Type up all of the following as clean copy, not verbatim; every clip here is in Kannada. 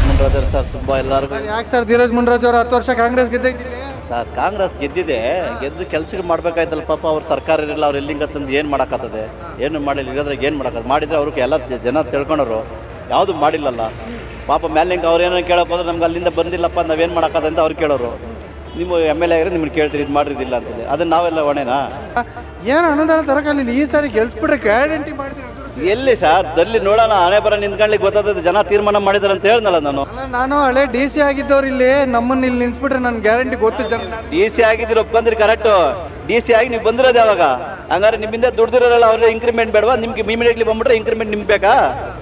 ಧೀರಜ್ ಮುನ್ರಾಜ್ ಸರ್ ತುಂಬ ಎಲ್ಲರಿಗೂ ಯಾಕೆ ಸರ್ ಧೀರಜ್ ಮುನ್ರಾಜ್ ಅವರು 10 ವರ್ಷ ಕಾಂಗ್ರೆಸ್ ಗೆದ್ದೈತಿ ಸರ್ ಕಾಂಗ್ರೆಸ್ ಗೆದ್ದಿದೆ, ಗೆದ್ದು ಕೆಲಸಗಳು ಮಾಡ್ಬೇಕಾಯ್ತಲ್ಲ ಪಾಪ. ಅವ್ರ ಸರ್ಕಾರ ಇರಲಿಲ್ಲ, ಅವ್ರು ಎಲ್ಲಿಂಗ ತಂದು ಏನು ಮಾಡೋಕ್ಕಾಗ್ತದೆ? ಏನು ಮಾಡಿಲ್ಲ, ಇರೋದ್ರಾಗ ಏನು ಮಾಡೋಕ್ಕಾಗ? ಮಾಡಿದರೆ ಅವ್ರಿಗೆ ಎಲ್ಲ ಜನ ತಿಳ್ಕೊಂಡರು, ಯಾವುದು ಮಾಡಿಲ್ಲಲ್ಲ ಪಾಪ. ಮ್ಯಾಲಿಂಗ್ ಅವ್ರು ಏನೋ ಕೇಳೋಕೆ ಹೋದ್ರೆ ನಮ್ಗೆ ಅಲ್ಲಿಂದ ಬಂದಿಲ್ಲಪ್ಪ, ನಾವೇನು ಮಾಡೋಕ್ಕಾದ ಅಂತ ಅವ್ರು ಕೇಳೋರು. ನಿಮ್ಮ MLA ಆಗಿರೋ ನಿಮ್ಮನ್ನು ಕೇಳ್ತೀರಿ, ಇದು ಮಾಡಿರಿದಿಲ್ಲ ಅಂತಂದೆ. ಅದನ್ನು ನಾವೆಲ್ಲ ಹೊಣೆನಾ? ಏನು ಅನುದಾನ ತರಕಾಲಿಲ್ಲ, ಈ ಸಾರಿ ಗೆಲ್ಸ್ಬಿಟ್ರೆ ಗ್ಯಾರಂಟಿ ಮಾಡ್ತೀವಿ. ಎಲ್ಲಿ ಸರ್ ದಲ್ಲಿ ನೋಡೋಣ, ಹಣೆ ಬರ ನಿಂತ್ಕೊಳ್ಳಿಕ್ಕೆ ಗೊತ್ತಾಗ್ತದೆ. ಜನ ತೀರ್ಮಾನ ಮಾಡಿದಾರೆ ಅಂತ ಹೇಳ್ದಲ್ಲ ನಾನು. ನಾನು ಹಳೆ DC ಆಗಿದ್ದವ್ರು ಇಲ್ಲಿ ನಮ್ಮನ್ನ ಇಲ್ಲಿ ನಿಲ್ಸ್ಬಿಟ್ರೆ ನನ್ ಗ್ಯಾರಂಟಿ ಗೊತ್ತು. ಜನ DC ಆಗಿದ್ದೀರಿ, ಒಪ್ಕೊಂಡ್ರಿ ಕರೆಕ್ಟು. DC ಆಗಿ ನೀವು ಬಂದಿರೋದು ಯಾವಾಗ? ಹಂಗಾರೆ ನಿಮ್ಮಿಂದ ದುಡ್ದಿರೋಲ್ಲ, ಅವ್ರಿಗೆ ಇಂಕ್ರಿಮೆಂಟ್ ಬೇಡವಾ? ನಿಮ್ಗೆ ಇಮಿಡಿಯೇಟ್ಲಿ ಬಂದ್ಬಿಟ್ರೆ ಇಂಕ್ರಿಮೆಂಟ್ ನಿಮ್ಗೆ ಬೇಕಾ?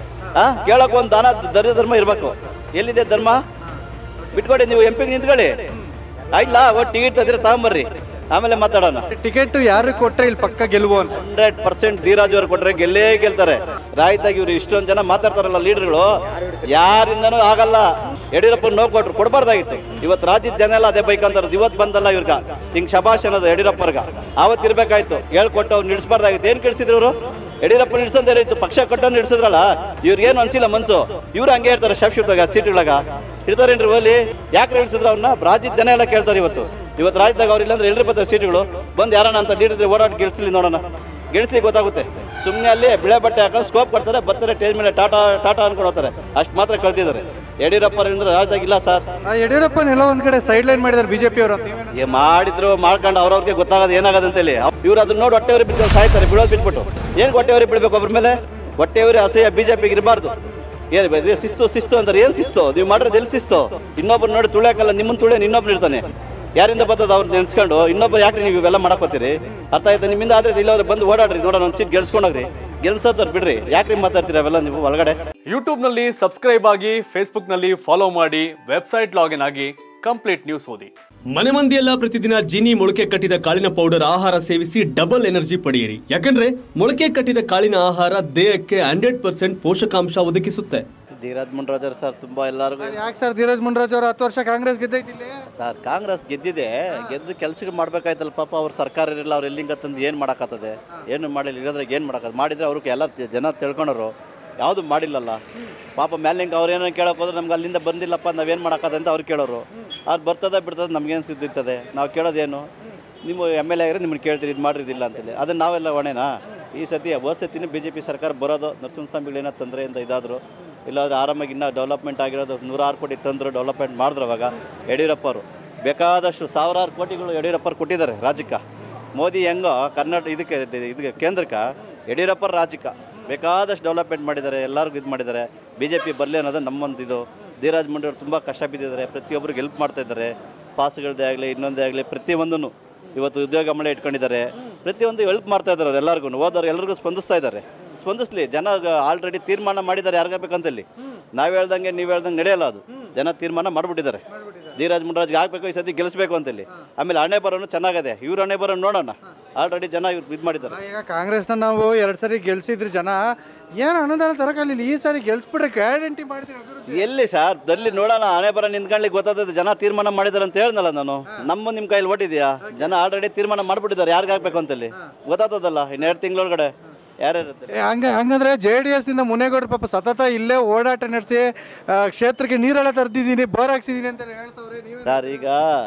ಕೇಳೋಕೆ ಒಂದು ದಾನ ಧರ್ಮ ಇರಬೇಕು. ಎಲ್ಲಿದೆ ಧರ್ಮ? ಬಿಟ್ಕೊಡಿ, ನೀವು MP ನಿಂತ್ಕೊಳ್ಳಿ ಆಯ್ತಲ್ಲ. ಒಟ್ಟು ಟಿಕೆಟ್ ಅದ್ರೆ ತಗೊಂಬರ್ರಿ, ಆಮೇಲೆ ಮಾತಾಡೋಣ. ಟಿಕೆಟ್ ಯಾರು ಕೊಟ್ರೆ ಇಲ್ಲಿ ಪಕ್ಕ ಗೆಲುವು ಅಂತ 100% ಧೀರಾಜ್ ಅವ್ರು ಕೊಟ್ರೆ ಗೆಲ್ಲೇ ಗೆಲ್ತಾರೆ. ರಾಯ್ತಾಗಿ ಇವ್ರು ಇಷ್ಟೊಂದು ಜನ ಮಾತಾಡ್ತಾರಲ್ಲ ಲೀಡರ್ಗಳು, ಯಾರಿಂದನೂ ಆಗಲ್ಲ. ಯಡಿಯೂರಪ್ಪ ನೋವು ಕೊಟ್ರು, ಕೊಡಬಾರ್ದಾಗಿತ್ತು. ಇವತ್ತು ರಾಜ್ಯದ ಜನ ಎಲ್ಲ ಅದೇ ಬೈಕ್ ಅಂತಾರದು. ಇವತ್ತು ಬಂದಲ್ಲ ಇವ್ರಿಗೆ ಹಿಂಗೆ ಶಬಾಷ್ ಅನ್ನೋದು ಯಡಿಯೂರಪ್ಪರ್ಗ. ಆವತ್ತು ಇರ್ಬೇಕಾಯ್ತು, ಹೇಳ್ಕೊಟ್ಟು ಅವ್ರು ನಿಲ್ಸ್ಬಾರ್ದಾಗಿತ್ತು. ಏನು ಕೇಳಿಸಿದ್ರು ಇವರು? ಯಡಿಯೂರಪ್ಪ ನಿಲ್ಸಂದೇನೆ ಇತ್ತು, ಪಕ್ಷ ಕಟ್ಟೋನು ನಿಲ್ಸಿದ್ರಲ್ಲ. ಇವ್ರಿಗೇನು ಅನ್ಸಿಲ್ಲ ಮನ್ಸು. ಇವ್ರು ಹಂಗೆ ಇರ್ತಾರೆ ಶಾಪ್ಶೂಟಾಗ ಸೀಟ್ಗಳಾಗ ಇರ್ತಾರೇನ್ರಿ ಓಲಿ? ಯಾಕೆ ನಿಲ್ಸಿದ್ರು ಅವ್ರನ್ನ? ರಾಜ್ಯದ ಜನ ಎಲ್ಲ ಕೇಳ್ತಾರೆ. ಇವತ್ತು ರಾಜ್ಯದಾಗ ಅವ್ರು ಇಲ್ಲಾಂದ್ರೆ ಎಲ್ರಿ ಬರ್ತಾರೆ ಸೀಟ್ಗಳು. ಬಂದು ಯಾರನ್ನ ಅಂತ ಲೀಡರ್ ಓಡಾಟ ಗೆಲ್ಸಲಿ ನೋಡೋಣ, ಗೆಲ್ಸ್ಲಿ ಗೊತ್ತಾಗುತ್ತೆ. ಸುಮ್ಮನೆ ಅಲ್ಲಿ ಬಿಳೆ ಬಟ್ಟೆ ಹಾಕೊಂಡು ಸ್ಕೋಪ್ ಕೊಡ್ತಾರೆ, ಬರ್ತಾರೆ ಟೇಜ್ ಮೇಲೆ ಟಾಟಾ ಟಾಟಾ ಅನ್ಕೊಂಡು ಹೋಗ್ತಾರೆ. ಅಷ್ಟು ಮಾತ್ರ ಕಳ್ತಿದ್ದಾರೆ. ಯಡಿಯೂರಪ್ಪರಿಂದ ರಾಜ್ಯದಾಗ ಇಲ್ಲ ಸರ್. ಯಡಿಯೂರಪ್ಪನೆಲ್ಲ ಒಂದ್ ಕಡೆ ಸೈಡ್ ಲೈನ್ ಮಾಡಿದ್ದಾರೆ BJP ಅವರು. ಮಾಡಿದ್ರು ಮಾಡ್ಕೊಂಡು ಅವ್ರವ್ರಿಗೆ ಗೊತ್ತಾಗೋದು ಏನಾಗೋದು ಅಂತೇಳಿ. ಇವ್ರು ಅದನ್ನ ನೋಡಿ ಹೊಟ್ಟೆವ್ರಿ ಬಿಟ್ಟು ಸಾಯ್ತಾರೆ, ಬಿಡೋದು ಬಿಟ್ಬಿಟ್ಟು. ಏನು ಹೊಟ್ಟೆವ್ರಿ ಬಿಡ್ಬೇಕು ಒಬ್ರ ಮೇಲೆ? ಹೊಟ್ಟೆವ್ರಿ ಅಸಹ್ಯ BJPಗೆ ಇರಬಾರ್ದು. ಏನು ಶಿಸ್ತು ಅಂತಾರೆ? ಏನು ಶಿಸ್ತು? ನೀವು ಮಾಡಿರೋದು ಎಲ್ಲಿ ಶಿಸ್ತು? ಇನ್ನೊಬ್ರು ನೋಡಿ ತುಳಿಯಾಕಲ್ಲ, ನಿಮ್ಮನ್ನು ತುಳಿಯ ಇನ್ನೊಬ್ರು ಇರ್ತಾನೆ. ಯಾರಿಂದ ಬರ್ತದೆ ಅವ್ರು ನೆನೆಸ್ಕೊಂಡು ಇನ್ನೊಬ್ರು ಯಾಕೆ ನೀವು ಇವೆಲ್ಲ ಮಾಡಕೋತೀರಿ? ಅರ್ಥ ಆಯ್ತಾ? ನಿಮ್ಮಿಂದ ಆದ್ರೆ ಇಲ್ಲವ್ರು ಬಂದು ಓಡಾಡ್ರಿ, ನೋಡೋಣ ಒಂದು ಸೀಟ್ ಗೆಲ್ಸ್ಕೊಂಡೋಗ್ರಿ. ಗೆಲ್ಸೋದವ್ರು ಬಿಡ್ರಿ, ಯಾಕ್ರಿ ಮಾತಾಡ್ತೀರಿ ಅವೆಲ್ಲ ನೀವು ಒಳಗಡೆ? ಯೂಟ್ಯೂಬ್ನಲ್ಲಿ ಸಬ್ಸ್ಕ್ರೈಬ್ ಆಗಿ, ಫೇಸ್ಬುಕ್ನಲ್ಲಿ ಫಾಲೋ ಮಾಡಿ, ವೆಬ್ಸೈಟ್ ಲಾಗಿನ್ ಆಗಿ ಕಂಪ್ಲೀಟ್ ನ್ಯೂಸ್ ಓದಿ. ಮನೆ ಮಂದಿಯೆಲ್ಲ ಪ್ರತಿದಿನ ಜೀನಿ ಮೊಳಕೆ ಕಟ್ಟಿದ ಕಾಳಿನ ಪೌಡರ್ ಆಹಾರ ಸೇವಿಸಿ ಡಬಲ್ ಎನರ್ಜಿ ಪಡೆಯಿರಿ. ಯಾಕಂದ್ರೆ ಮೊಳಕೆ ಕಟ್ಟಿದ ಕಾಳಿನ ಆಹಾರ ದೇಹಕ್ಕೆ 100% ಪೋಷಕಾಂಶ ಒದಗಿಸುತ್ತೆ. ಧೀರಜ್ ಮುನ್ರಾಜ್ ಸರ್ ತುಂಬ ಎಲ್ಲರಿಗೂ ಯಾಕೆ ಸರ್ ಧೀರಜ್ ಮುನ್ರಾಜ್ ಅವರು 10 ವರ್ಷ ಕಾಂಗ್ರೆಸ್ ಗೆದ್ದೈತಿ ಸರ್ ಕಾಂಗ್ರೆಸ್ ಗೆದ್ದಿದೆ, ಗೆದ್ದು ಕೆಲಸಗಳು ಮಾಡ್ಬೇಕಾಯ್ತಲ್ಲ ಪಾಪ. ಅವ್ರ ಸರ್ಕಾರ ಇರಲಿಲ್ಲ, ಅವ್ರು ಎಲ್ಲಿಂಗ ತಂದು ಏನು ಮಾಡೋಕ್ಕಾಗ್ತದೆ? ಏನು ಮಾಡಿಲ್ಲ, ಇರೋದ್ರಾಗ ಏನು ಮಾಡೋಕ್ಕಾಗ? ಮಾಡಿದರೆ ಅವ್ರಿಗೆ ಎಲ್ಲ ಜನ ತಿಳ್ಕೊಂಡರು, ಯಾವುದು ಮಾಡಿಲ್ಲಲ್ಲ ಪಾಪ. ಮ್ಯಾಲಿಂಗ್ ಅವ್ರು ಏನೋ ಕೇಳೋಕೆ ಹೋದ್ರೆ ನಮ್ಗೆ ಅಲ್ಲಿಂದ ಬಂದಿಲ್ಲಪ್ಪ, ನಾವೇನು ಮಾಡೋಕ್ಕಾದ ಅಂತ ಅವ್ರು ಕೇಳೋರು. ಅವ್ರು ಬರ್ತದೆ ಬಿಡ್ತದೆ, ನಮಗೇನು ಸಿದ್ದಿರ್ತದೆ? ನಾವು ಕೇಳೋದೇನು? ನಿಮ್ಮ MLA ಆಗಿರೋ ನಿಮ್ಮನ್ನು ಕೇಳ್ತೀರಿ, ಇದು ಮಾಡಿರಿದಿಲ್ಲ ಅಂತೇಳಿ. ಅದನ್ನು ನಾವೆಲ್ಲ ಹೊಣೆನಾ? ಈ ಸತಿ ಹೋದ ಸತಿನೂ BJP ಸರ್ಕಾರ ಬರೋದು, ನರಸಿಂಹಸ್ವಾಮಿಗಳೇನೋ ತೊಂದರೆಯಿಂದ ಇದಾದರು. ಇಲ್ಲಾಂದ್ರೆ ಆರಾಮಾಗಿ ಇನ್ನೂ ಡೆವಲಪ್ಮೆಂಟ್ ಆಗಿರೋದು 106 ಕೋಟಿ ತಂದರು, ಡೆವಲಪ್ಮೆಂಟ್ ಮಾಡಿದ್ರು. ಅವಾಗ ಯಡಿಯೂರಪ್ಪ ಅವರು ಬೇಕಾದಷ್ಟು ಸಾವಿರಾರು ಕೋಟಿಗಳು ಯಡಿಯೂರಪ್ಪರು ಕೊಟ್ಟಿದ್ದಾರೆ ರಾಜ್ಯಕ್ಕೆ. ಮೋದಿ ಹೆಂಗೋ ಕರ್ನಾಟಕ ಇದಕ್ಕೆ ಕೇಂದ್ರಕ್ಕೆ, ಯಡಿಯೂರಪ್ಪರ ರಾಜ್ಯಕ್ಕೆ ಬೇಕಾದಷ್ಟು ಡೆವಲಪ್ಮೆಂಟ್ ಮಾಡಿದ್ದಾರೆ, ಎಲ್ಲರಿಗೂ ಇದು ಮಾಡಿದ್ದಾರೆ. BJP ಬರಲಿ ಅನ್ನೋದು ನಮ್ಮೊಂದು ಇದು. ಧೀರಜ್ ಮುನ್ರಾಜ್ ತುಂಬ ಕಷ್ಟ ಬಿದ್ದಿದ್ದಾರೆ, ಪ್ರತಿಯೊಬ್ಬರಿಗೆ ಹೆಲ್ಪ್ ಮಾಡ್ತಾಯಿದ್ದಾರೆ. ಪಾಸ್ಗಳದ್ದೇ ಆಗಲಿ ಇನ್ನೊಂದೇ ಆಗಲಿ ಪ್ರತಿಯೊಂದೂ ಇವತ್ತು ಉದ್ಯೋಗ ಮಳೆ ಇಟ್ಕೊಂಡಿದ್ದಾರೆ. ಪ್ರತಿಯೊಂದು ಹೆಲ್ಪ್ ಮಾಡ್ತಾ ಇದ್ದಾರೆ ಎಲ್ಲರಿಗೂ. ಹೋದವ್ರು ಎಲ್ಲರಿಗೂ ಸ್ಪಂದಿಸ್ತಾ ಇದ್ದಾರೆ. ಸ್ಪಂದಿಸ್ಲಿ, ಜನ ಆಲ್ರೆಡಿ ತೀರ್ಮಾನ ಮಾಡಿದ್ದಾರೆ ಯಾರಿಗಬೇಕಂತಲ್ಲಿ. ನಾವು ಹೇಳ್ದಂಗೆ ನೀವು ಹೇಳ್ದಂಗೆ ನಡೆಯಲ್ಲ, ಅದು ಜನ ತೀರ್ಮಾನ ಮಾಡಿಬಿಟ್ಟಿದ್ದಾರೆ. ಧೀರಜ್ ಮುನ್ರಾಜ್ಗೆ ಆಗಬೇಕು, ಈ ಸತಿ ಗೆಲ್ಲಿಸಬೇಕು ಅಂತೇಳಿ. ಆಮೇಲೆ ಹಣೆ ಬರೋನು ಚೆನ್ನಾಗಿದೆ, ಇವ್ರ ಹಣೆ ಬರೋ ನೋಡೋಣ. ಆಲ್ರೆಡಿ ಜನ ಇವ್ರು ಇದು ಮಾಡಿದ್ದಾರೆ. ಈಗ ಕಾಂಗ್ರೆಸ್ನ ನಾವು 2 ಸರಿ ಗೆಲ್ಸಿದ್ರು ಜನ, ಏನು ಅನುದಾನ ತರಕಾಲಿಲ್ಲ, ಈ ಸಾರಿ ಗೆಲ್ಸ್ಬಿಟ್ರೆ ಗ್ಯಾರಂಟಿ ಮಾಡ್ತೀವಿ. ಎಲ್ಲಿ ಸರ್ ದಲ್ಲಿ ನೋಡೋಣ, ಹಣೆ ಬರ ನಿಂತ್ಕೊಳ್ಳಿಕ್ಕೆ ಗೊತ್ತಾಗ್ತದೆ. ಜನ ತೀರ್ಮಾನ ಮಾಡಿದ್ದಾರೆ ಅಂತ ಹೇಳ್ದಲ್ಲ ನಾನು. ನಿಮ್ಮ ಕೈಯಲ್ಲಿ ಓಟಿದೆಯಾ? ಜನ ಆಲ್ರೆಡಿ ತೀರ್ಮಾನ ಮಾಡಿಬಿಟ್ಟಿದ್ದಾರೆ ಯಾರಿಗಾಗಬೇಕು ಅಂತೇಳಿ. ಗೊತ್ತಾಗ್ತದಲ್ಲ ಇನ್ನು 2 ತಿಂಗಳೊಳಗಡೆ ಯಾರ್ಯಾರು. ಹಂಗಂದ್ರೆ JDS ನಿಂದ ಮುನೇಗೌಡರು ಪಾಪ ಸತತ ಇಲ್ಲೇ ಓಡಾಟ ನಡೆಸಿ ಕ್ಷೇತ್ರಕ್ಕೆ ನೀರೆಲ್ಲ ತರ್ದಿದ್ದೀನಿ, ಬೋರ್ ಹಾಕ್ಸಿದ್ದೀನಿ ಅಂತ ಹೇಳ್ತವ್ರೆ. ಸರ್ ಈಗ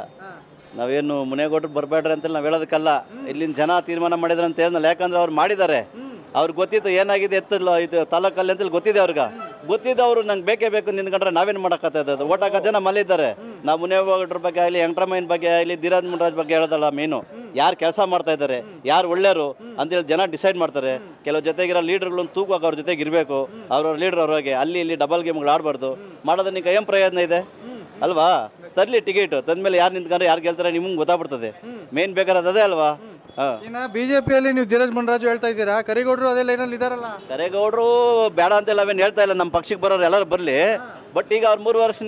ನಾವೇನು ಮುನೇಗೌಡರು ಬರಬೇಡ್ರಿ ಅಂತೇಳಿ ನಾವು ಹೇಳೋದಕ್ಕಲ್ಲ, ಇಲ್ಲಿನ ಜನ ತೀರ್ಮಾನ ಮಾಡಿದ್ರೆ ಅಂತ ಹೇಳಿದ್ನಲ್ಲ. ಯಾಕಂದ್ರೆ ಅವ್ರು ಮಾಡಿದ್ದಾರೆ, ಅವ್ರಿಗೆ ಗೊತ್ತಿತ್ತು ಏನಾಗಿದೆ ಎತ್ತಲ್ಲ ಇದು ತಾಲೂಕಲ್ಲಿ ಅಂತೇಳಿ ಗೊತ್ತಿದೆ ಅವ್ರಿಗೆ. ಗೊತ್ತಿದ್ದು ಅವರು ನಂಗೆ ಬೇಕೇ ಬೇಕು ನಿಂತ್ಕೊಂಡ್ರೆ ನಾವೇನು ಮಾಡೋಕ್ಕಾಗ್ತದೆ? ಓಟ್ ಹಾಕೋ ಜನ ಮಲ್ಲಿದ್ದಾರೆ. ನಾವು ಮುನೇಗೌಡರ ಬಗ್ಗೆ ಆಗಲಿ, ವೆಂಕಟರಮಯ್ಯನ ಬಗ್ಗೆ ಆಗಲಿ, ಧೀರಜ್ ಮುನ್ರಾಜ್ ಬಗ್ಗೆ ಹೇಳೋದಲ್ಲ ಮೇನು. ಯಾರು ಕೆಲಸ ಮಾಡ್ತಾ ಇದ್ದಾರೆ, ಯಾರು ಒಳ್ಳೆಯವರು ಅಂತೇಳಿ ಜನ ಡಿಸೈಡ್ ಮಾಡ್ತಾರೆ. ಕೆಲವು ಜೊತೆಗಿರೋ ಲೀಡರ್ಗಳನ್ನ ತೂಕವಾಗಿ ಅವ್ರ ಜೊತೆಗೆ ಇರಬೇಕು. ಅವ್ರವ್ರ ಲೀಡರ್ ಅವ್ರಿಗೆ ಅಲ್ಲಿ ಇಲ್ಲಿ ಡಬಲ್ ಗೇಮ್ಗಳು ಆಡಬಾರ್ದು. ಮಾಡೋದು ನಿಂಗೆ ಏನು ಪ್ರಯೋಜನ ಇದೆ ಅಲ್ವಾ? ತರಲಿ ಟಿಕೆಟ್ ತಂದ್ಮೇಲೆ ಯಾರು ನಿಂತ್ಕೊಂಡ್ರೆ ಯಾರು ಗೆಲ್ತಾರೆ ನಿಮ್ಗೆ ಗೊತ್ತಾಗ್ಬಿಡ್ತದೆ. ಮೇನ್ ಬೇಕಾದ್ರೆ ಅದೇ ಅಲ್ವಾ? ಇನ್ನು BJPಯಲ್ಲಿ ನೀವು ಧೀರಜ್ ಮುನ್ರಾಜು ಹೇಳ್ತಾ ಇದ್ದೀರಾ, ಕರಿಗೌಡರು ಅದೇ ಲೈನಲ್ಲಿ ಇದಾರಲ್ಲ. ಕರೇಗೌಡರು ಬೇಡ ಅಂತೆಲ್ಲ ಅವೇನು ಹೇಳ್ತಾ ಇಲ್ಲ, ನಮ್ಮ ಪಕ್ಷಕ್ಕೆ ಬರೋರು ಎಲ್ಲರೂ ಬರಲಿ. ಬಟ್ ಈಗ ಅವ್ರು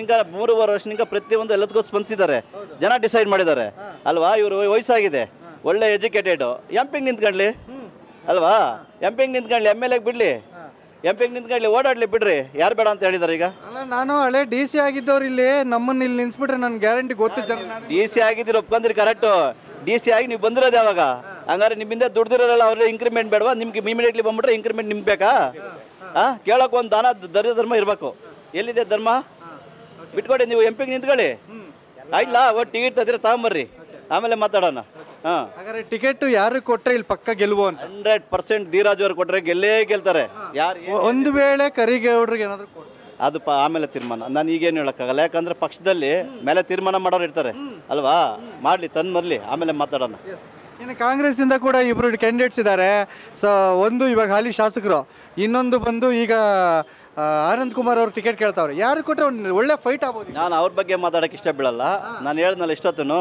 3 ವರ್ಷನಿಂದ ಪ್ರತಿಯೊಂದು ಎಲ್ಲದಕ್ಕೂ ಸ್ಪಂದಿಸಿದ್ದಾರೆ, ಜನ ಡಿಸೈಡ್ ಮಾಡಿದ್ದಾರೆ ಅಲ್ವಾ? ಇವರು ವಯಸ್ಸಾಗಿದೆ, ಒಳ್ಳೆ ಎಜುಕೇಟೆಡ್, ಎಂಪಿಂಗ್ ನಿಂತ್ಕೊಳ್ಳಿ ಅಲ್ವಾ? ಎಂಪಿಂಗ್ ನಿಂತ್ಕೊಳ್ಳಿ, MLA ಬಿಡಲಿ, ಎಂಪಿಂಗ್ ನಿಂತ್ಕೊಳ್ಳಿ, ಓಡಾಡ್ಲಿ ಬಿಡ್ರಿ. ಯಾರು ಬೇಡ ಅಂತ ಹೇಳಿದ್ದಾರೆ ಈಗ? ಅಲ್ಲ, ನಾನು ಹಳೆ DC ಆಗಿದ್ದವ್ರು ಇಲ್ಲಿ ನಮ್ಮನ್ನ ಇಲ್ಲಿ ನಿಲ್ಸ್ಬಿಟ್ರೆ ನನ್ ಗ್ಯಾರಂಟಿ ಗೊತ್ತು. DC ಆಗಿದ್ದೀರಿ, ಒಪ್ಕೊಂಡ್ರಿ ಕರೆಕ್ಟು. DC ಆಗಿ ನೀವು ಬಂದಿರೋದು ಯಾವಾಗ? ಹಂಗಾರೆ ನಿಮ್ಮಿಂದ ದುಡ್ದಿರೋಲ್ಲ, ಅವ್ರಿಗೆ ಇಂಕ್ರಿಮೆಂಟ್ ಬೇಡವಾ? ನಿಮ್ಗೆ ಇಮಿಡಿಯೇಟ್ಲಿ ಬಂದ್ಬಿಟ್ರೆ ಇಂಕ್ರಿಮೆಂಟ್ ನಿಮ್ಗೆ ಬೇಕಾ? ಕೇಳೋಕೆ ಒಂದು ದಾನ ಧರ್ಮ ಇರಬೇಕು. ಎಲ್ಲಿದೆ ಧರ್ಮ? ಬಿಟ್ಕೊಡಿ, ನೀವು ಎಂ ಪಿಗೆ ನಿಂತ್ಕೊಳ್ಳಿ. ಆಯ್ತಲ್ಲ, ಒಟ್ಟು ಟಿಕೆಟ್ ತೆಗೆದ್ರೆ ತಗೊಂಬರ್ರಿ, ಆಮೇಲೆ ಮಾತಾಡೋಣ. ಹಾಂ, ಹಾಗಾದ್ರೆ ಟಿಕೆಟ್ ಯಾರು ಕೊಟ್ರೆ ಇಲ್ಲಿ ಪಕ್ಕ ಗೆಲುವು ಅಂತ? 100% ಧೀರಾಜ್ ಅವ್ರು ಕೊಟ್ಟರೆ ಗೆಲ್ತಾರೆ. ಯಾರು ಒಂದು ವೇಳೆ ಕರಿಗೌಡ್ರಿಗೆ ಏನಾದ್ರು ಅದು ಆಮೇಲೆ ತೀರ್ಮಾನ. ನಾನು ಈಗೇನು ಹೇಳೋಕ್ಕಾಗಲ್ಲ, ಯಾಕಂದ್ರೆ ಪಕ್ಷದಲ್ಲಿ ಮೇಲೆ ತೀರ್ಮಾನ ಮಾಡೋರು ಇರ್ತಾರೆ ಅಲ್ವಾ. ಮಾಡಲಿ, ತಂದು ಮರಲಿ, ಆಮೇಲೆ ಮಾತಾಡೋಣ. ಇನ್ನು ಕಾಂಗ್ರೆಸ್ನಿಂದ ಕೂಡ ಇಬ್ಬರು ಕ್ಯಾಂಡಿಡೇಟ್ಸ್ ಇದ್ದಾರೆ. ಸೊ ಒಂದು ಇವಾಗ ಹಾಲಿ ಶಾಸಕರು, ಇನ್ನೊಂದು ಬಂದು ಈಗ ಆನಂದ್ ಕುಮಾರ್ ಅವರು ಟಿಕೆಟ್ ಕೇಳ್ತಾವ್ರೆ. ಯಾರು ಕೊಟ್ಟರೆ ಒಂದು ಒಳ್ಳೆ ಫೈಟ್ ಆಗ್ಬೋದು. ನಾನು ಅವ್ರ ಬಗ್ಗೆ ಮಾತಾಡೋಕ್ಕೆ ಇಷ್ಟ ಬೀಳಲ್ಲ. ನಾನು ಹೇಳಿದ್ನಲ್ಲ ಇಷ್ಟೊತ್ತೂ,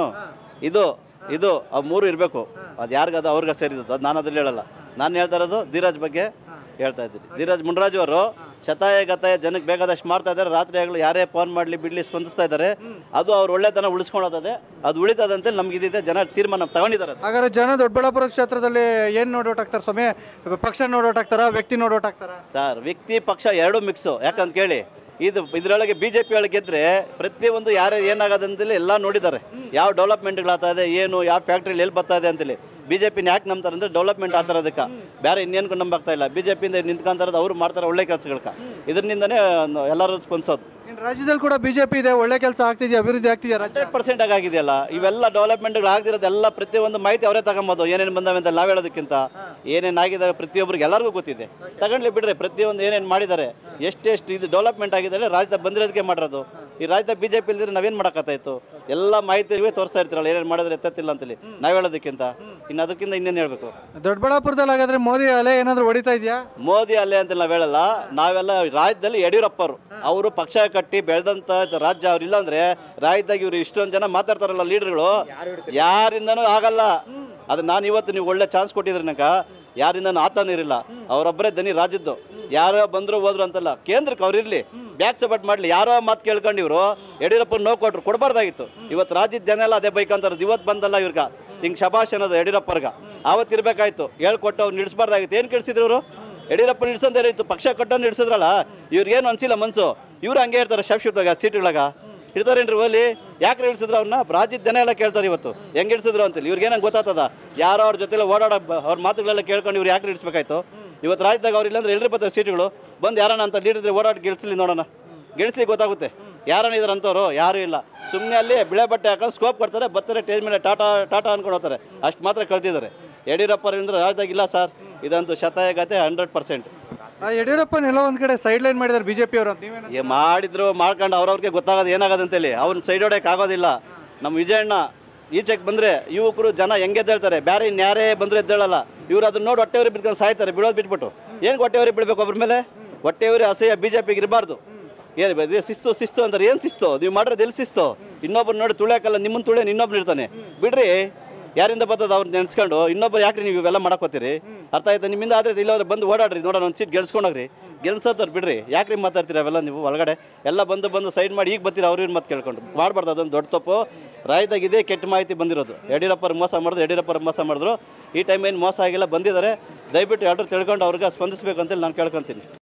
ಇದು ಅವು ಮೂರು ಇರಬೇಕು. ಅದು ಯಾರಿಗದು ಅವ್ರಿಗೆ ಸೇರಿದ್ದು, ಅದು ನಾನು ಅದ್ರಲ್ಲಿ ಹೇಳಲ್ಲ. ನಾನು ಹೇಳ್ತಾ ಇರೋದು ಧೀರಾಜ್ ಬಗ್ಗೆ ಹೇಳ್ತಾ ಇದ್ದೀನಿ. ಧೀರಾಜ್ ಮುನ್ರಾಜ್ ಅವರು ಶತಾಯ ಗತಾಯ ಜನಕ್ಕೆ ಬೇಕಾದಷ್ಟು ಮಾಡ್ತಾ ಇದ್ದಾರೆ. ರಾತ್ರಿ ಆಗಲು ಯಾರೇ ಫೋನ್ ಮಾಡಲಿ ಬಿಡಲಿ ಸ್ಪಂದಿಸ್ತಾ ಇದ್ದಾರೆ. ಅದು ಅವ್ರು ಒಳ್ಳೆತನ ಉಳಿಸ್ಕೊಳ್ಳೋದೇ, ಅದು ಉಳಿತದಂತೆ ನಮ್ಗೆ ಇದಿದೆ. ಜನ ತೀರ್ಮಾನ ತಗೊಂಡಿದ್ದಾರೆ. ಹಾಗಾದ್ರೆ ಜನ ದೊಡ್ಡಬಳ್ಳಾಪುರ ಕ್ಷೇತ್ರದಲ್ಲಿ ಏನು ನೋಡೋಟ್ ಆಗ್ತಾರೆ ಸ್ವಾಮಿ? ಪಕ್ಷ ನೋಡೋಟ್ ಆಗ್ತಾರ, ವ್ಯಕ್ತಿ ನೋಡೋಟ್ ಆಗ್ತಾರ? ಸರ್, ವ್ಯಕ್ತಿ ಪಕ್ಷ ಎರಡೂ ಮಿಕ್ಸು. ಯಾಕಂತ ಕೇಳಿ, ಇದರೊಳಗೆ BJP ಒಳಗೆ ಗೆದ್ರೆ ಪ್ರತಿಯೊಂದು ಯಾರು ಏನಾಗೋದಂತೇಳಿ ಎಲ್ಲ ನೋಡಿದ್ದಾರೆ. ಯಾವ ಡೆವಲಪ್ಮೆಂಟ್ಗಳಾಗ್ತಾ ಇದೆ, ಏನು ಯಾವ ಫ್ಯಾಕ್ಟ್ರಿಲಿ ಎಲ್ಲಿ ಬರ್ತಾ ಇದೆ ಅಂತೇಳಿ. BJPನ ಯಾಕೆ ನಂಬ್ತಾರೆ ಅಂದರೆ ಡೆವಲಪ್ಮೆಂಟ್ ಆಗ್ತಾ ಇರೋದಕ್ಕೆ, ಬೇರೆ ಇನ್ನೇನು ನಂಬಾಗ್ತಾ ಇಲ್ಲ. BJPಯಿಂದ ನಿಂತ್ಕೊಂತಾರದು ಅವ್ರು ಮಾಡ್ತಾರೆ ಒಳ್ಳೆ ಕೆಲಸಗಳಕ್ಕೆ. ಇದರಿಂದನೇ ಎಲ್ಲರೂ ಸ್ಪಂದಿಸೋದು. ಇನ್ನು ರಾಜ್ಯದಲ್ಲಿ ಕೂಡ BJP ಇದೆ, ಒಳ್ಳೆ ಕೆಲಸ ಆಗ್ತಿದೆಯಾ, ಅಭಿವೃದ್ಧಿ ಆಗ್ತಿದೆಯಾ? 100% ಆಗಿದೆಯಲ್ಲ. ಇವೆಲ್ಲ ಡೆವಲಪ್ಮೆಂಟ್ಗಳು ಆಗ್ದಿರೋದೆಲ್ಲ ಪ್ರತಿಯೊಂದು ಮಾಹಿತಿ ಅವರೇ ತಗೊಂಬೋದು. ಏನೇನು ಬಂದಾವೆ ಅಂತ ನಾವು ಹೇಳೋದಕ್ಕಿಂತ ಏನೇನಾಗಿದ್ದಾವೆ ಪ್ರತಿಯೊಬ್ಬರಿಗೆ ಎಲ್ಲರಿಗೂ ಗೊತ್ತಿದೆ. ತಗೊಂಡ್ಲಿ ಬಿಡ್ರಿ, ಪ್ರತಿಯೊಂದು ಏನೇನು ಮಾಡಿದ್ದಾರೆ, ಎಷ್ಟೆಷ್ಟು ಇದು ಡೆವಲಪ್ಮೆಂಟ್ ಆಗಿದ್ದಾರೆ ರಾಜ್ಯದಾಗ ಬಂದಿರೋದಕ್ಕೆ ಮಾಡಿರೋದು. ಈ ರಾಜ್ಯದಾಗ BJP ಇಲ್ದಿದ್ರೆ ನಾವೇನು ಮಾಡೋಕ್ಕಾಗ್ತಾಯಿತ್ತು? ಎಲ್ಲ ಮಾಹಿತಿ ತೋರಿಸ್ತಾ ಇರ್ತೀರಲ್ಲ, ಏನೇನು ಮಾಡಿದ್ರೆ ಎತ್ತಿಲ್ಲ ಅಂತೇಳಿ ನಾವು ಹೇಳೋದಕ್ಕಿಂತ. ಇನ್ನು ಅದಕ್ಕಿಂತ ಇನ್ನೇನು ಹೇಳಬೇಕು? ದೊಡ್ಡಬಳ್ಳಾಪುರದಲ್ಲಿ ಹಾಗಾದ್ರೆ ಮೋದಿ ಅಲೆ ಏನಾದರೂ ಹೊಡಿತಾ ಇದೆಯಾ? ಮೋದಿ ಅಲ್ಲೇ ಅಂತ ನಾವು ಹೇಳಲ್ಲ. ನಾವೆಲ್ಲ ರಾಜ್ಯದಲ್ಲಿ ಯಡಿಯೂರಪ್ಪ ಅವರು ಪಕ್ಷ ಕಟ್ಟಿ ಬೆಳೆದಂಥ ರಾಜ್ಯ. ಅವ್ರು ಇಲ್ಲಾಂದ್ರೆ ರಾಜ್ಯದಾಗ ಇವರು ಇಷ್ಟೊಂದು ಜನ ಮಾತಾಡ್ತಾರಲ್ಲ ಲೀಡರ್ಗಳು, ಯಾರಿಂದನೂ ಆಗಲ್ಲ. ಅದು ನಾನು ಇವತ್ತು ನೀವು ಒಳ್ಳೆ ಚಾನ್ಸ್ ಕೊಟ್ಟಿದ್ರಿ ನನಗೆ, ಯಾರಿಂದನೂ ಆತನೂ ಇರಲಿಲ್ಲ. ಅವರೊಬ್ಬರೇ ದನಿ ರಾಜ್ಯದ್ದು. ಯಾರೋ ಬಂದರು ಹೋದ್ರು ಅಂತಲ್ಲ, ಕೇಂದ್ರಕ್ಕೆ ಅವ್ರು ಇರಲಿ, ಬ್ಯಾಕ್ ಸಪೋರ್ಟ್ ಮಾಡಲಿ. ಯಾರೋ ಮಾತು ಕೇಳ್ಕೊಂಡು ಇವರು ಯಡಿಯೂರಪ್ಪ ನೋವು ಕೊಟ್ಟರು, ಕೊಡಬಾರ್ದಾಗಿತ್ತು. ಇವತ್ತು ರಾಜ್ಯದ ಜನ ಎಲ್ಲ ಅದೇ ಬೈಕಂತಾರದು. ಇವತ್ತು ಬಂದಲ್ಲ ಇವ್ರಿಗೆ ಹಿಂಗೆ ಶಬಾಷ್ ಅನ್ನೋದು ಯಡಿಯೂರಪ್ಪರ್ಗ. ಆವತ್ತು ಇರಬೇಕಾಯ್ತು, ಹೇಳ್ಕೊಟ್ಟು ಅವ್ರು ನಿಲ್ಲಿಸಬಾರ್ದಾಗಿತ್ತು. ಏನು ಕೇಳಿಸಿದ್ರು ಇವರು? ಯಡಿಯೂರಪ್ಪ ನಿಲ್ಸಂತ ಇತ್ತು, ಪಕ್ಷ ಕಟ್ಟೋನು ನಿಲ್ಸಿದ್ರಲ್ಲ. ಇವ್ರಿಗೇನು ಅನಿಸಿಲ್ಲ ಮನಸ್ಸು. ಇವರು ಹಂಗೆ ಇರ್ತಾರೆ ಶಾಶ್ವತವಾಗಿ ಸೀಟ್ಗಳಾಗ ಇರ್ತಾರೇನ್ರಿ ಓಲಿ. ಯಾಕೆ ಇಳಿಸಿದ್ರು ಅವ್ರನ್ನ? ರಾಜ್ಯದ ಜನ ಎಲ್ಲ ಕೇಳ್ತಾರೆ ಇವತ್ತು ಹೆಂಗೆ ಇಳಿಸಿದ್ರು ಅಂತೇಳಿ. ಇವ್ರಿಗೇನಂಗೆ ಗೊತ್ತಾಗ್ತದ? ಯಾರೋ ಅವ್ರ ಜೊತೆಲ್ಲ ಓಡಾಡೋ ಅವ್ರ ಮಾತುಗಳೆಲ್ಲ ಕೇಳ್ಕೊಂಡು ಇವ್ರು ಯಾಕೆ ಇಳಿಸ್ಬೇಕಾಯ್ತು? ಇವತ್ತು ರಾಜ್ಯದಾಗ ಅವ್ರು ಇಲ್ಲಾಂದ್ರೆ ಎಲ್ಲರೂ ಬರ್ತಾರೆ ಸೀಟ್ಗಳು. ಬಂದು ಯಾರನ್ನ ಅಂತ ಲೀಡರ್ ಓಡಾಡಿ ಗೆಲ್ಸಲಿ ನೋಡೋಣ, ಗೆಲ್ಸ್ಲಿ ಗೊತ್ತಾಗುತ್ತೆ ಯಾರನ್ನ ಇದ್ರ ಅಂತವ್ರು. ಯಾರೂ ಇಲ್ಲ, ಸುಮ್ಮನೆ ಅಲ್ಲಿ ಬಿಳೆ ಬಟ್ಟೆ ಹಾಕೊಂಡು ಸ್ಕೋಪ್ ಕೊಡ್ತಾರೆ, ಬರ್ತಾರೆ ಸ್ಟೇಜ್ ಮೇಲೆ ಟಾಟಾ ಟಾಟಾ ಅನ್ಕೊಂಡು ಹೋಗ್ತಾರೆ. ಅಷ್ಟು ಮಾತ್ರ ಕಳ್ತಿದ್ದಾರೆ. ಯಡಿಯೂರಪ್ಪರಿಂದ ರಾಜ್ಯದಾಗ ಇಲ್ಲ ಸರ್, ಇದಂತೂ ಶತಾಯಗತೆ 100%. ಯಡಿಯೂರಪ್ಪನೆಲ್ಲ ಒಂದು ಕಡೆ ಸೈಡ್ ಲೈನ್ ಮಾಡಿದ್ದಾರೆ BJP ಅವರು ಅಂತ. ನೀವೇನು ಮಾಡಿದ್ರು ಮಾಡ್ಕೊಂಡು ಅವ್ರವ್ರಿಗೆ ಗೊತ್ತಾಗೋದು ಏನಾಗೋದಂತೇಳಿ. ಅವ್ನ ಸೈಡ್ ಹೊಡೆಯೋಕೆ ಆಗೋದಿಲ್ಲ. ನಮ್ಮ ವಿಜಯಣ್ಣ ಈಚೆಗೆ ಬಂದರೆ ಯುವಕರು ಜನ ಹೆಂಗೆ ಎದ್ದೇಳ್ತಾರೆ, ಬೇರೆ ಇನ್ಯಾರೇ ಬಂದರೂ ಎದ್ದೇಳಲ್ಲ. ಇವ್ರು ಅದನ್ನ ನೋಡಿ ಹೊಟ್ಟೆವ್ರಿಗೆ ಬಿಟ್ಕೊಂಡು ಸಾಯ್ತಾರೆ, ಬಿಡೋದು ಬಿಟ್ಬಿಟ್ಟು. ಏನು ಹೊಟ್ಟೆವ್ರಿಗೆ ಬಿಡಬೇಕು ಒಬ್ಬರ ಮೇಲೆ? ಹೊಟ್ಟೆವ್ರಿ ಅಸಹ್ಯ BJPಗೆ ಇರಬಾರ್ದು. ಏನು ಶಿಸ್ತು ಅಂತಾರೆ? ಏನು ಶಿಸ್ತು? ನೀವು ಮಾಡಿರೋದು ಎಲ್ಲಿ ಶಿಸ್ತು? ಇನ್ನೊಬ್ಬರು ನೋಡಿ ತುಳಿಯೋಕ್ಕಲ್ಲ, ನಿಮ್ಮನ್ನು ತುಳಿಯೋನು ಇನ್ನೊಬ್ರು ಇರ್ತಾನೆ. ಬಿಡ್ರಿ, ಯಾರಿಂದ ಬರ್ತದೆ ಅವ್ರು ನೆನೆಸ್ಕೊಂಡು. ಇನ್ನೊಬ್ಬರು ಯಾಕ್ರಿ ನೀವು ಇವೆಲ್ಲ ಮಾಡಕೋತೀರಿ? ಅರ್ಥ ಆಯ್ತಾ? ನಿಮ್ಮಿಂದ ಆದರೆ ಇಲ್ಲವ್ರು ಬಂದು ಓಡಾಡ್ರಿ, ನೋಡೋಣ ಒಂದು ಸೀಟ್ ಗೆಲ್ಸ್ಕೊಂಡೋಗ್ರಿ. ಗೆಲ್ಸೋತಾರೆ ಬಿಡ್ರಿ, ಯಾಕ್ರಿ ಮಾತಾಡ್ತೀರಿ ಅವೆಲ್ಲ? ನೀವು ಒಳಗಡೆ ಎಲ್ಲ ಬಂದು ಸೈಡ್ ಮಾಡಿ ಈಗ ಬರ್ತೀರಿ ಅವ್ರನ್ನ ಮತ್ತೆ ಕೇಳ್ಕೊಂಡು. ಮಾಡಬಾರ್ದು, ಅದೊಂದು ದೊಡ್ಡ ತಪ್ಪು. ರಾಜ್ಯದಾಗ ಇದೇ ಕೆಟ್ಟ ಮಾಹಿತಿ ಬಂದಿರೋದು. ಯಡಿಯೂರಪ್ಪರು ಮೋಸ ಮಾಡಿದ್ರು. ಈ ಟೈಮ್ ಏನು ಮೋಸ ಆಗಿಲ್ಲ, ಬಂದಿದ್ದಾರೆ. ದಯವಿಟ್ಟು ಎಲ್ಲರೂ ತಿಳ್ಕೊಂಡು ಅವ್ರಿಗೆ ಸ್ಪಂದಿಸಬೇಕು ಅಂತೇಳಿ ನಾನು ಕೇಳ್ಕೊತೀನಿ.